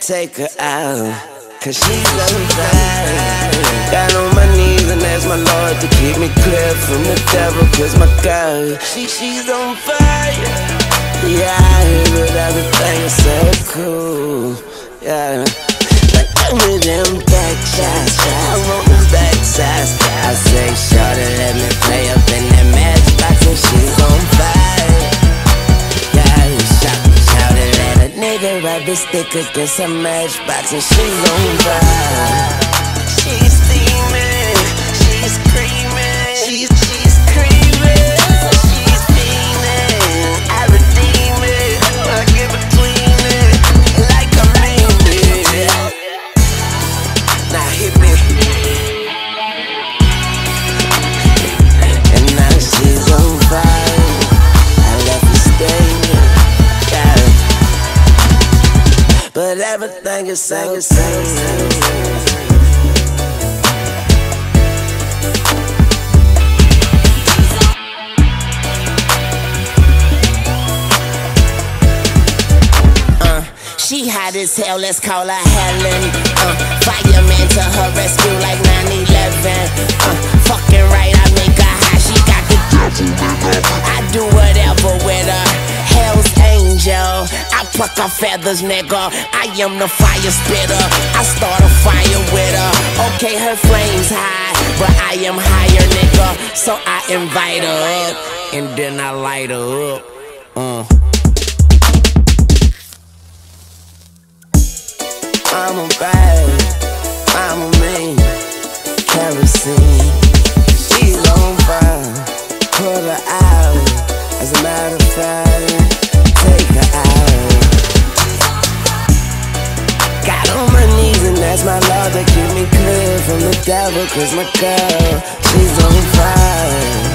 take her out, cause she's on fire. Got on my knees and ask my Lord to keep me clear from the devil, cause my girl, she's on fire. Yeah, I hear it, everything is so cool. Yeah, like give me them back shots, I want them back shots. I say, shorty, let me play up in that matchbox, and she's on fire. Yeah, shorty, let a nigga rub his stick against a matchbox, and she's on fire. She's steaming, she's screaming, she's creaming, she's steaming. I redeem it, I get between it, like I mean it. Now hit me. And now she's on fire. I left her staying, yeah. But everything is so same. She hot as hell, let's call her Helen. Fireman to her rescue like 9/11. Fucking right, I make her high, she got the devil in her. I do whatever with her, Hell's Angel. I pluck her feathers, nigga, I am the fire spitter. I start a fire with her. Okay, her flame's high, but I am higher, nigga. So I invite her up, and then I light her up. I'm a bad, I'm a mean, kerosene. She's on fire, put her out. As a matter of fact, take her out. Got on my knees and ask my Lord to keep me clear from the devil, cause my girl, she's on fire.